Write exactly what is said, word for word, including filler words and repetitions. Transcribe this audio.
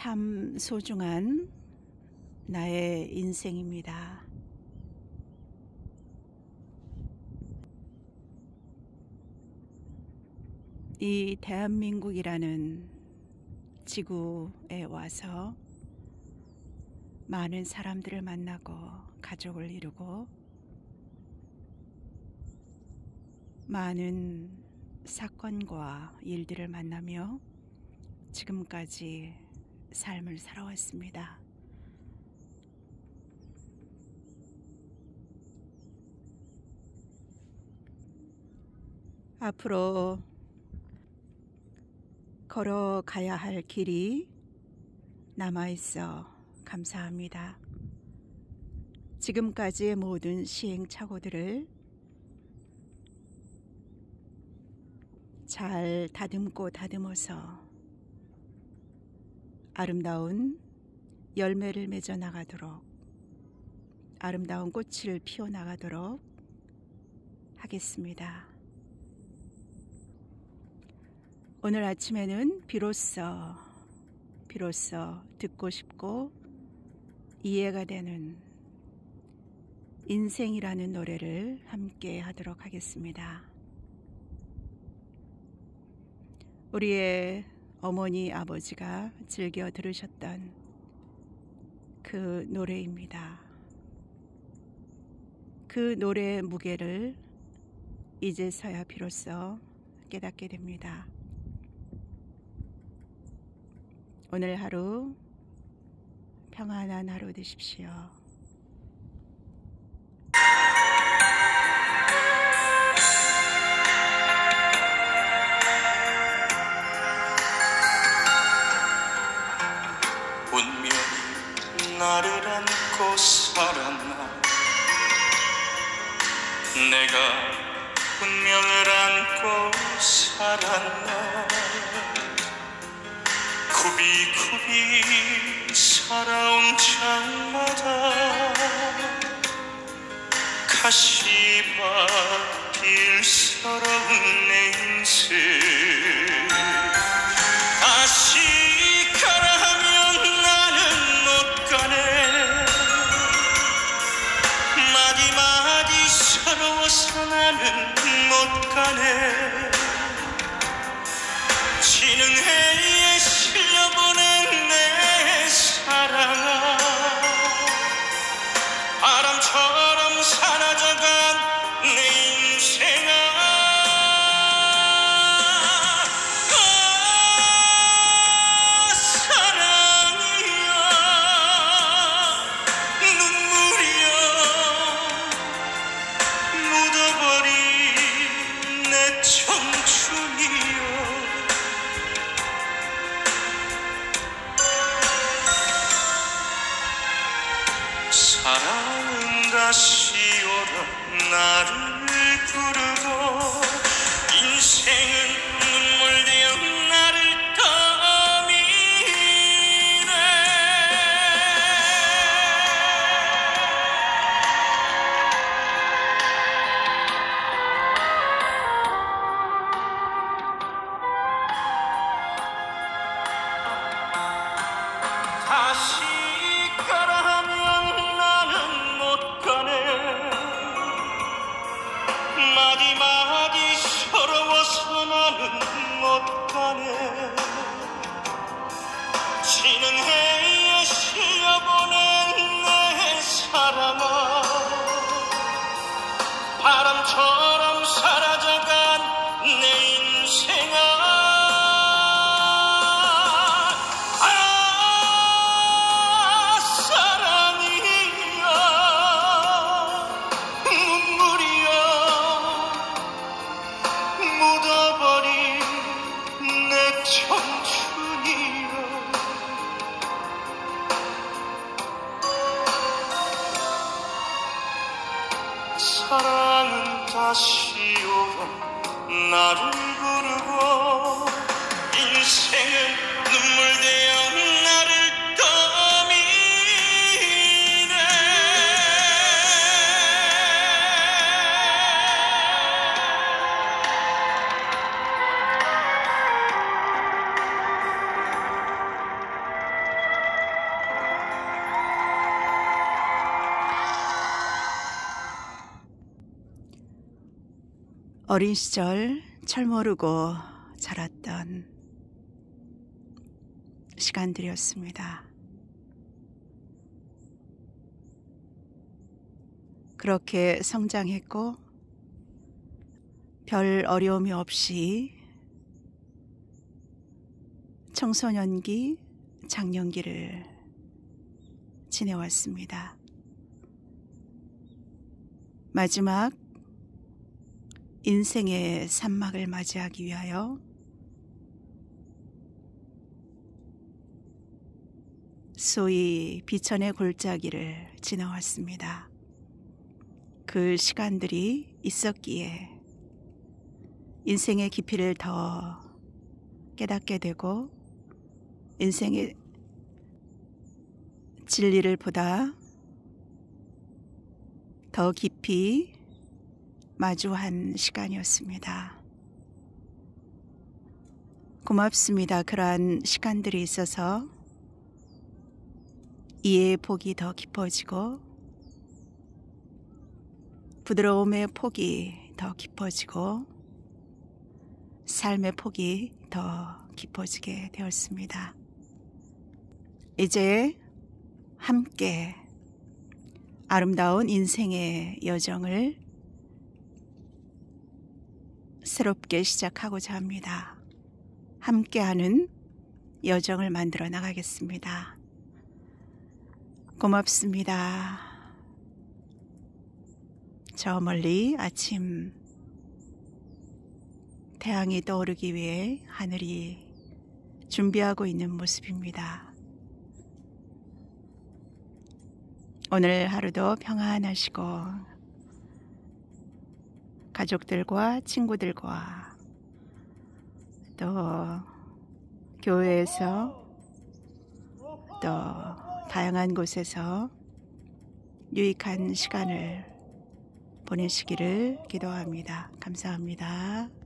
참 소중한 나의 인생입니다. 이 대한민국이라는 지구에 와서 많은 사람들을 만나고 가족을 이루고 많은 사건과 일들을 만나며 지금까지 삶을 살아왔습니다. 앞으로 걸어가야 할 길이 남아있어 감사합니다. 지금까지의 모든 시행착오들을 잘 다듬고 다듬어서 아름다운 열매를 맺어 나가도록, 아름다운 꽃을 피워 나가도록 하겠습니다. 오늘 아침에는 비로소 비로소 듣고 싶고 이해가 되는 인생이라는 노래를 함께 하도록 하겠습니다. 우리의 어머니 아버지가 즐겨 들으셨던 그 노래입니다. 그 노래의 무게를 이제서야 비로소 깨닫게 됩니다. 오늘 하루 평안한 하루 되십시오. 운명이 나를 안고 살았나, 내가 운명을 안고 살았나. 굽이굽이 살아온 장마다 가시밭길 서러운 내 인생. 다시 가라 하면 나는 못 가네. 마디마디 서러워서 나는 못 가네. 지는 해에 실려보낸 내 사랑아, 바람처럼 사라져간 내 인생아. 아, 사랑이야, 눈물이야, 묻어버린 내 청춘이야. 사랑은 다시 오라 나를 부르고, 인생은 눈물되어 나를 떠미네. 다시 가라 하면 나는 못 가네. 마디마디 서러워서 나는 못 가네. 지는 해에 실려보낸 내 사랑아, 바람처럼 사라져간 내 인생아. 사랑은 다시 오라 나를 부르고, 인생은 눈물되어 나를 떠미네. 어린 시절 철 모르고 자랐던 시간들이었습니다. 그렇게 성장했고 별 어려움이 없이 청소년기, 장년기를 지내왔습니다. 마지막 인생의 산막을 맞이하기 위하여 소위 비천의 골짜기를 지나왔습니다. 그 시간들이 있었기에 인생의 깊이를 더 깨닫게 되고 인생의 진리를 보다 더 깊이 마주한 시간이었습니다. 고맙습니다. 그러한 시간들이 있어서 이해의 폭이 더 깊어지고 부드러움의 폭이 더 깊어지고 삶의 폭이 더 깊어지게 되었습니다. 이제 함께 아름다운 인생의 여정을 새롭게 시작하고자 합니다. 함께하는 여정을 만들어 나가겠습니다. 고맙습니다. 저 멀리 아침 태양이 떠오르기 위해 하늘이 준비하고 있는 모습입니다. 오늘 하루도 평안하시고 가족들과 친구들과 또 교회에서 또 다양한 곳에서 유익한 시간을 보내시기를 기도합니다. 감사합니다.